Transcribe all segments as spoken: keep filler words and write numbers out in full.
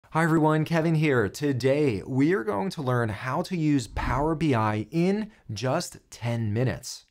Hi everyone, Kevin here. Today we are going to learn how to use Power B I in just ten minutes.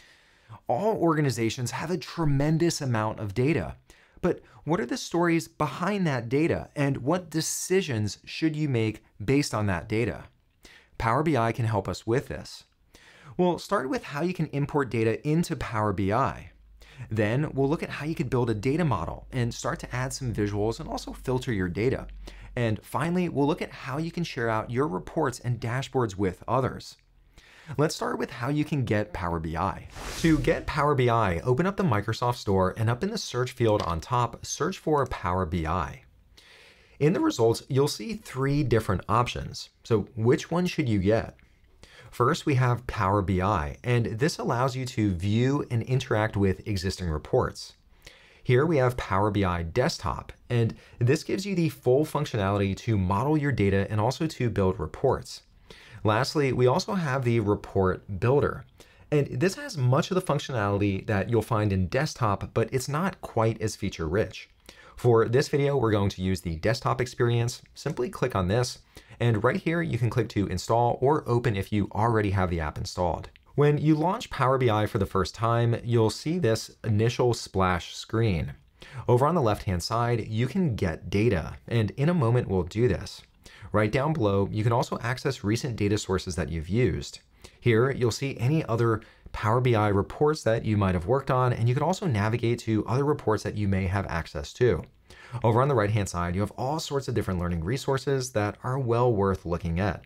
All organizations have a tremendous amount of data, but what are the stories behind that data and what decisions should you make based on that data? Power B I can help us with this. We'll start with how you can import data into Power B I. Then we'll look at how you could build a data model and start to add some visuals and also filter your data. And finally, we'll look at how you can share out your reports and dashboards with others. Let's start with how you can get Power B I. To get Power B I, open up the Microsoft Store and up in the search field on top, search for Power B I. In the results, you'll see three different options. So which one should you get? First, we have Power B I, and this allows you to view and interact with existing reports. Here we have Power B I Desktop, and this gives you the full functionality to model your data and also to build reports. Lastly, we also have the Report Builder, and this has much of the functionality that you'll find in Desktop, but it's not quite as feature-rich. For this video, we're going to use the desktop experience. Simply click on this, and right here you can click to install or open if you already have the app installed. When you launch Power B I for the first time, you'll see this initial splash screen. Over on the left-hand side, you can get data, and in a moment we'll do this. Right down below, you can also access recent data sources that you've used. Here, you'll see any other Power B I reports that you might have worked on, and you can also navigate to other reports that you may have access to. Over on the right-hand side, you have all sorts of different learning resources that are well worth looking at.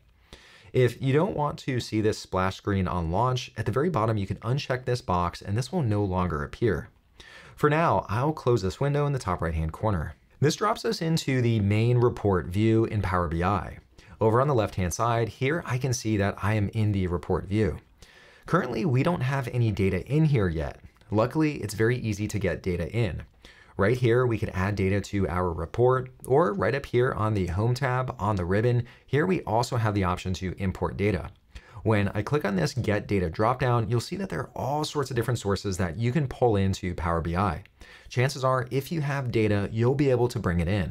If you don't want to see this splash screen on launch, at the very bottom you can uncheck this box and this will no longer appear. For now, I'll close this window in the top right-hand corner. This drops us into the main report view in Power B I. Over on the left-hand side, here I can see that I am in the report view. Currently, we don't have any data in here yet. Luckily, it's very easy to get data in. Right here, we could add data to our report, or right up here on the Home tab on the ribbon, here we also have the option to import data. When I click on this Get Data dropdown, you'll see that there are all sorts of different sources that you can pull into Power B I. Chances are, if you have data, you'll be able to bring it in.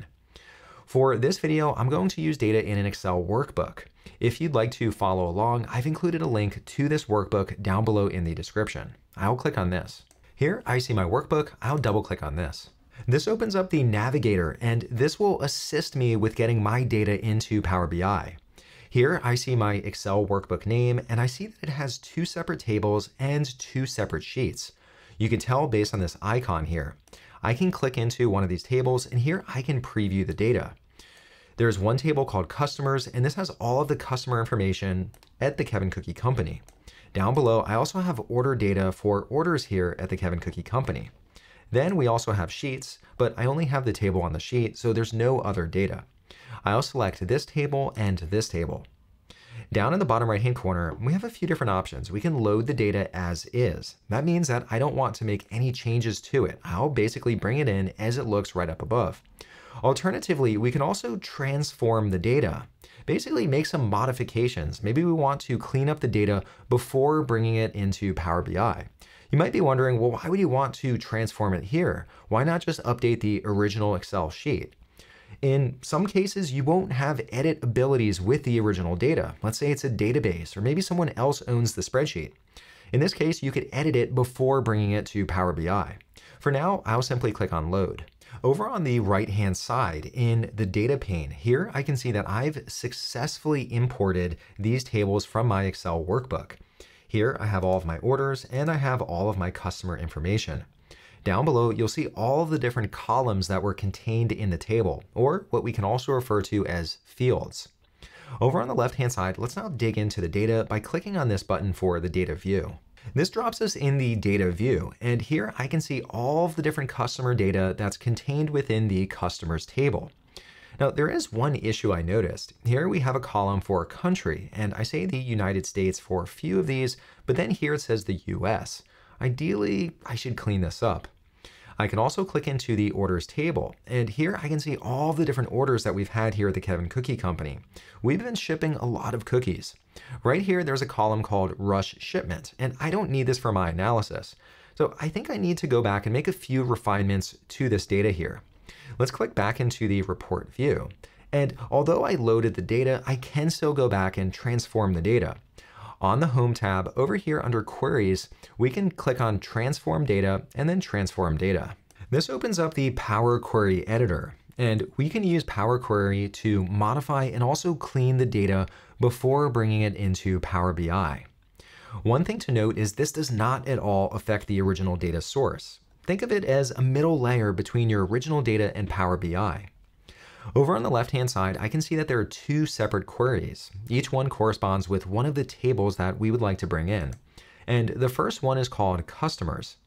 For this video, I'm going to use data in an Excel workbook. If you'd like to follow along, I've included a link to this workbook down below in the description. I'll click on this. Here I see my workbook, I'll double click on this. This opens up the navigator, and this will assist me with getting my data into Power B I. Here I see my Excel workbook name, and I see that it has two separate tables and two separate sheets. You can tell based on this icon here. I can click into one of these tables, and here I can preview the data. There's one table called Customers, and this has all of the customer information at the Kevin Cookie Company. Down below, I also have order data for orders here at the Kevin Cookie Company. Then we also have sheets, but I only have the table on the sheet, so there's no other data. I'll select this table and this table. Down in the bottom right-hand corner, we have a few different options. We can load the data as is. That means that I don't want to make any changes to it. I'll basically bring it in as it looks right up above. Alternatively, we can also transform the data. Basically make some modifications. Maybe we want to clean up the data before bringing it into Power B I. You might be wondering, well, why would you want to transform it here? Why not just update the original Excel sheet? In some cases, you won't have edit abilities with the original data. Let's say it's a database, or maybe someone else owns the spreadsheet. In this case, you could edit it before bringing it to Power B I. For now, I'll simply click on Load. Over on the right-hand side in the data pane, here I can see that I've successfully imported these tables from my Excel workbook. Here I have all of my orders and I have all of my customer information. Down below, you'll see all of the different columns that were contained in the table, or what we can also refer to as fields. Over on the left-hand side, let's now dig into the data by clicking on this button for the data view. This drops us in the data view, and here I can see all of the different customer data that's contained within the customers table. Now, there is one issue I noticed. Here we have a column for country, and I say the United States for a few of these, but then here it says the U S. Ideally, I should clean this up. I can also click into the orders table, and here I can see all the different orders that we've had here at the Kevin Cookie Company. We've been shipping a lot of cookies. Right here, there's a column called Rush Shipment, and I don't need this for my analysis. So I think I need to go back and make a few refinements to this data here. Let's click back into the report view. And although I loaded the data, I can still go back and transform the data. On the Home tab over here under Queries, we can click on Transform Data and then Transform Data. This opens up the Power Query Editor, and we can use Power Query to modify and also clean the data before bringing it into Power B I. One thing to note is this does not at all affect the original data source. Think of it as a middle layer between your original data and Power B I. Over on the left-hand side, I can see that there are two separate queries. Each one corresponds with one of the tables that we would like to bring in. And the first one is called Customers.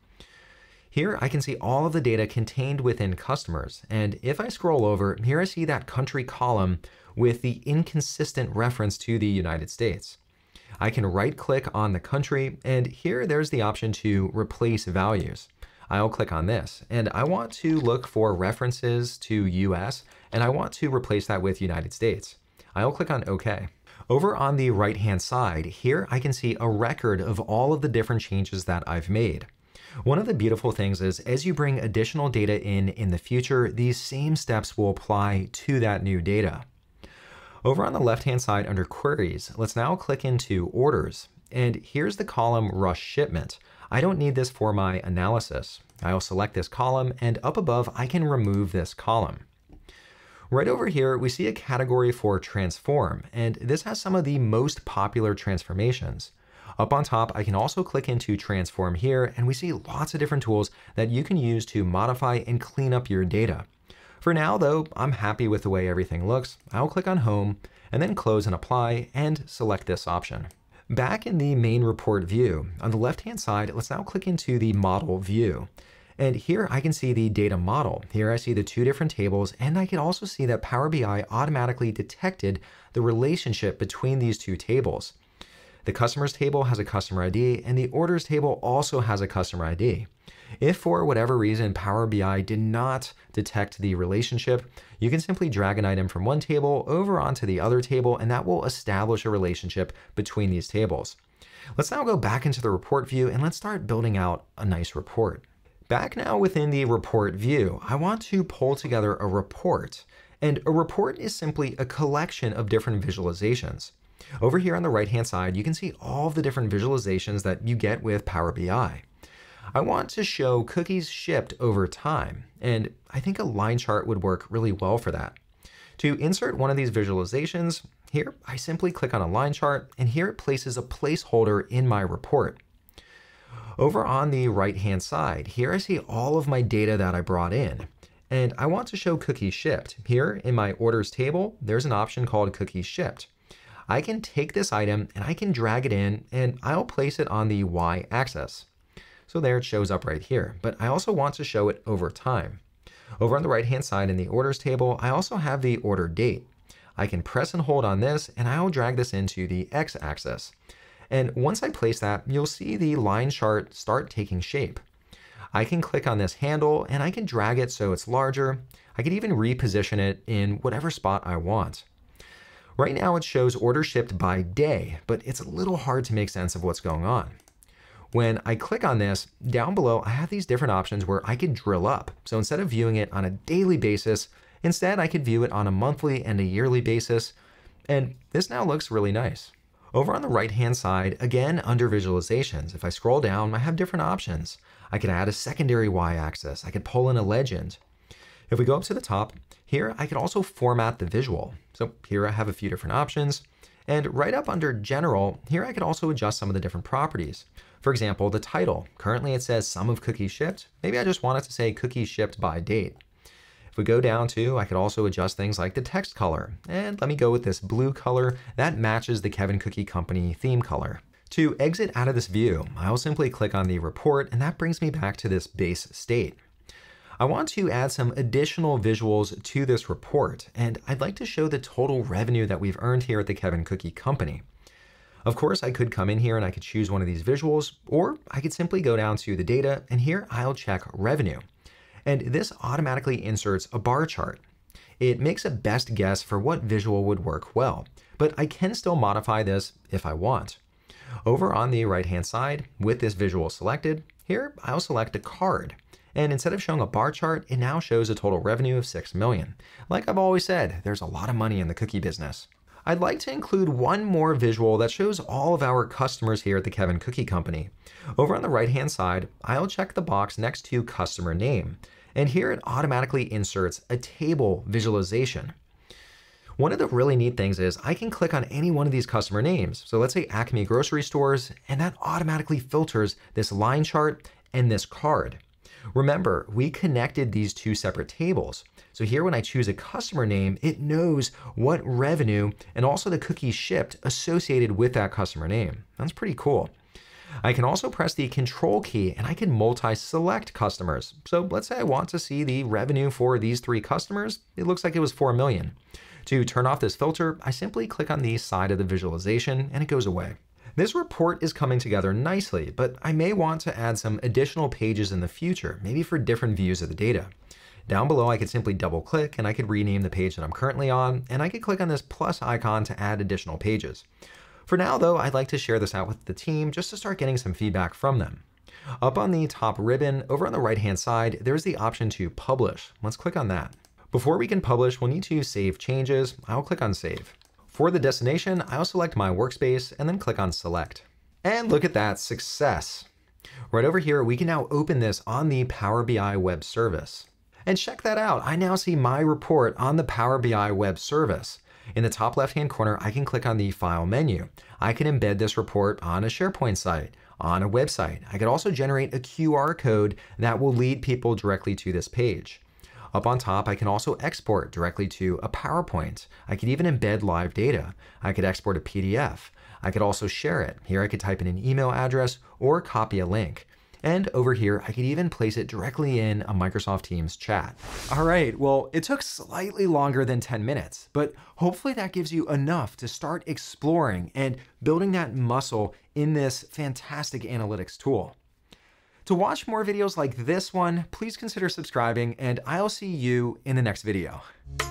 Here I can see all of the data contained within Customers. And if I scroll over, here I see that country column with the inconsistent reference to the United States. I can right-click on the country, and here there's the option to replace values. I'll click on this, and I want to look for references to U S, and I want to replace that with United States. I'll click on OK. Over on the right-hand side, here I can see a record of all of the different changes that I've made. One of the beautiful things is as you bring additional data in in the future, these same steps will apply to that new data. Over on the left-hand side under Queries, let's now click into Orders, and here's the column Rush Shipment. I don't need this for my analysis. I'll select this column, and up above, I can remove this column. Right over here, we see a category for Transform, and this has some of the most popular transformations. Up on top, I can also click into Transform here, and we see lots of different tools that you can use to modify and clean up your data. For now, though, I'm happy with the way everything looks. I'll click on Home, and then Close and Apply, and select this option. Back in the main report view, on the left-hand side, let's now click into the model view. And here I can see the data model. Here I see the two different tables, and I can also see that Power B I automatically detected the relationship between these two tables. The customers table has a customer I D, and the orders table also has a customer I D. If for whatever reason Power B I did not detect the relationship, you can simply drag an item from one table over onto the other table, and that will establish a relationship between these tables. Let's now go back into the report view and let's start building out a nice report. Back now within the report view, I want to pull together a report. And a report is simply a collection of different visualizations. Over here on the right-hand side, you can see all of the different visualizations that you get with Power B I. I want to show cookies shipped over time, and I think a line chart would work really well for that. To insert one of these visualizations, here I simply click on a line chart, and here it places a placeholder in my report. Over on the right-hand side, here I see all of my data that I brought in, and I want to show cookies shipped. Here in my orders table, there's an option called cookies shipped. I can take this item and I can drag it in, and I'll place it on the y-axis. So there it shows up right here, but I also want to show it over time. Over on the right-hand side in the orders table, I also have the order date. I can press and hold on this, and I'll drag this into the x-axis. And once I place that, you'll see the line chart start taking shape. I can click on this handle, and I can drag it so it's larger. I can even reposition it in whatever spot I want. Right now it shows order shipped by day, but it's a little hard to make sense of what's going on. When I click on this, down below I have these different options where I could drill up. So instead of viewing it on a daily basis, instead I could view it on a monthly and a yearly basis. And this now looks really nice. Over on the right-hand side, again under visualizations, if I scroll down, I have different options. I could add a secondary y-axis. I could pull in a legend. If we go up to the top, here I could also format the visual. So here I have a few different options. And right up under General, here I could also adjust some of the different properties. For example, the title. Currently it says sum of cookies shipped. Maybe I just want it to say cookies shipped by date. If we go down to, I could also adjust things like the text color. And let me go with this blue color that matches the Kevin Cookie Company theme color. To exit out of this view, I'll simply click on the report, and that brings me back to this base state. I want to add some additional visuals to this report, and I'd like to show the total revenue that we've earned here at the Kevin Cookie Company. Of course, I could come in here and I could choose one of these visuals, or I could simply go down to the data, and here I'll check revenue. And this automatically inserts a bar chart. It makes a best guess for what visual would work well, but I can still modify this if I want. Over on the right-hand side, with this visual selected, here I'll select a card. And instead of showing a bar chart, it now shows a total revenue of six million. Like I've always said, there's a lot of money in the cookie business. I'd like to include one more visual that shows all of our customers here at the Kevin Cookie Company. Over on the right-hand side, I'll check the box next to customer name. And here it automatically inserts a table visualization. One of the really neat things is I can click on any one of these customer names. So let's say Acme Grocery Stores, and that automatically filters this line chart and this card. Remember, we connected these two separate tables. So here when I choose a customer name, it knows what revenue and also the cookies shipped associated with that customer name. That's pretty cool. I can also press the control key and I can multi-select customers. So let's say I want to see the revenue for these three customers. It looks like it was four million. To turn off this filter, I simply click on the side of the visualization and it goes away. This report is coming together nicely, but I may want to add some additional pages in the future, maybe for different views of the data. Down below, I could simply double click and I could rename the page that I'm currently on, and I could click on this plus icon to add additional pages. For now though, I'd like to share this out with the team just to start getting some feedback from them. Up on the top ribbon, over on the right-hand side, there's the option to publish. Let's click on that. Before we can publish, we'll need to save changes. I'll click on save. For the destination, I'll select my workspace and then click on select. And look at that, success. Right over here, we can now open this on the Power B I web service. And check that out, I now see my report on the Power B I web service. In the top left-hand corner, I can click on the file menu. I can embed this report on a SharePoint site, on a website. I could also generate a Q R code that will lead people directly to this page. Up on top, I can also export directly to a PowerPoint. I could even embed live data. I could export a P D F. I could also share it. Here I could type in an email address or copy a link. And over here, I could even place it directly in a Microsoft Teams chat. All right, well, it took slightly longer than ten minutes, but hopefully that gives you enough to start exploring and building that muscle in this fantastic analytics tool. To watch more videos like this one, please consider subscribing, and I'll see you in the next video.